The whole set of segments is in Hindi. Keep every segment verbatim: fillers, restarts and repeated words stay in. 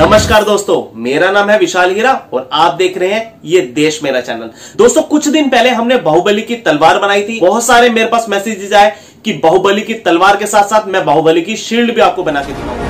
नमस्कार दोस्तों, मेरा नाम है विशाल हीरा और आप देख रहे हैं ये देश मेरा चैनल। दोस्तों, कुछ दिन पहले हमने बाहुबली की तलवार बनाई थी। बहुत सारे मेरे पास मैसेजेस आए कि बाहुबली की तलवार के साथ साथ मैं बाहुबली की शील्ड भी आपको बना के दिखाऊंगा।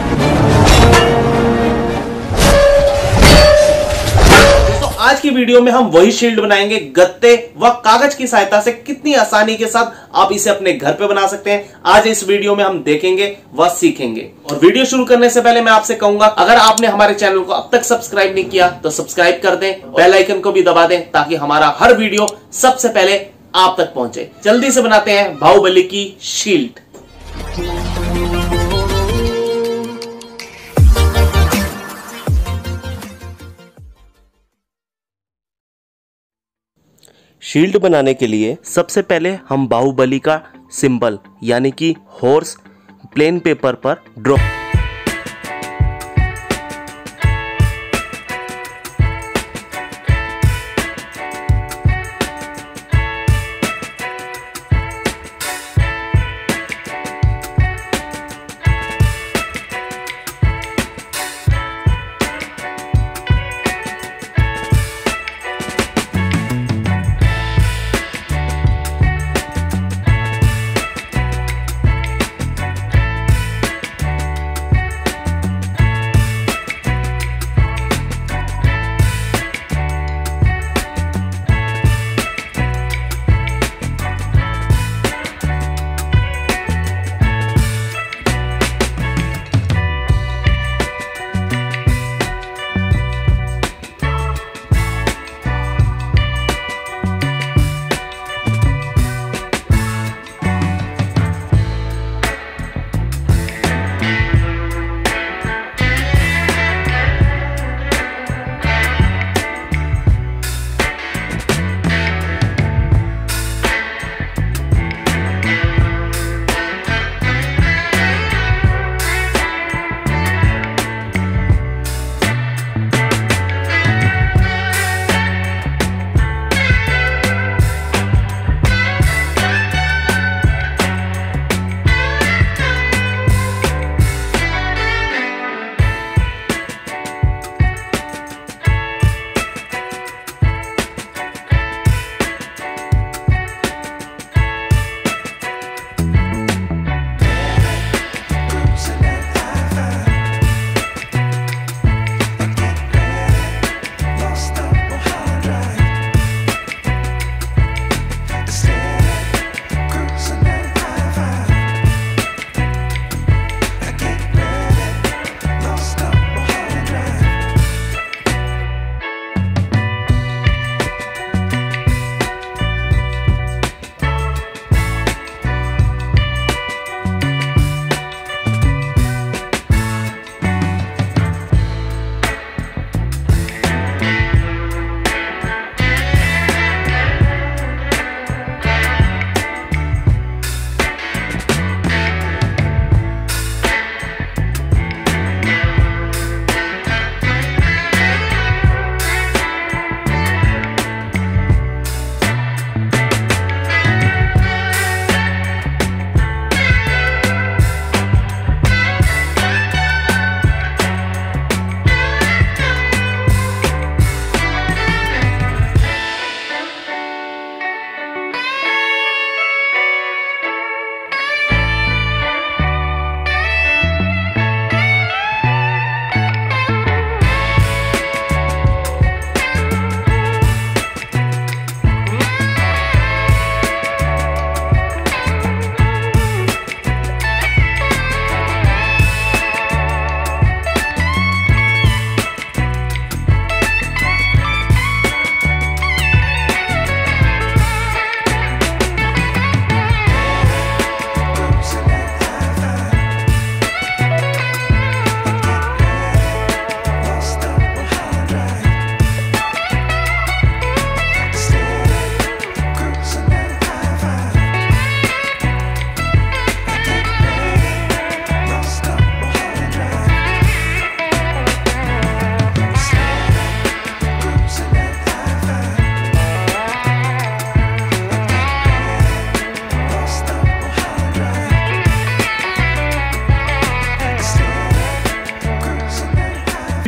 आज की वीडियो में हम वही शील्ड बनाएंगे गत्ते व कागज की सहायता से। कितनी आसानी के साथ आप इसे अपने घर पे बना सकते हैं, आज इस वीडियो में हम देखेंगे व सीखेंगे। और वीडियो शुरू करने से पहले मैं आपसे कहूंगा, अगर आपने हमारे चैनल को अब तक सब्सक्राइब नहीं किया तो सब्सक्राइब कर दें, बेल आइकन को भी दबा दें ताकि हमारा हर वीडियो सबसे पहले आप तक पहुंचे। जल्दी से बनाते हैं बाहुबली की शील्ड। शील्ड बनाने के लिए सबसे पहले हम बाहुबली का सिंबल यानी कि हॉर्स प्लेन पेपर पर ड्रॉ।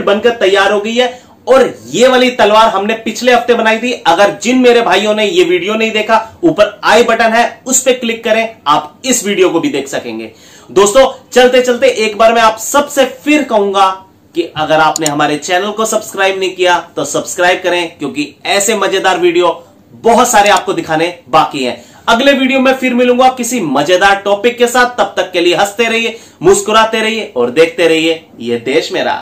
बनकर तैयार हो गई है। और ये वाली तलवार हमने पिछले हफ्ते बनाई थी। अगर जिन मेरे भाइयों ने ये वीडियो नहीं देखा, ऊपर आई बटन है, उस पर क्लिक करें, आप इस वीडियो को भी देख सकेंगे। दोस्तों चलते चलते एक बार मैं आप सबसे फिर कहूंगा कि अगर आपने हमारे चैनल को सब्सक्राइब नहीं किया तो सब्सक्राइब करें, क्योंकि ऐसे मजेदार वीडियो बहुत सारे आपको दिखाने बाकी हैं। अगले वीडियो में फिर मिलूंगा किसी मजेदार टॉपिक के साथ। तब तक के लिए हंसते रहिए, मुस्कुराते रहिए और देखते रहिए ये देश मेरा।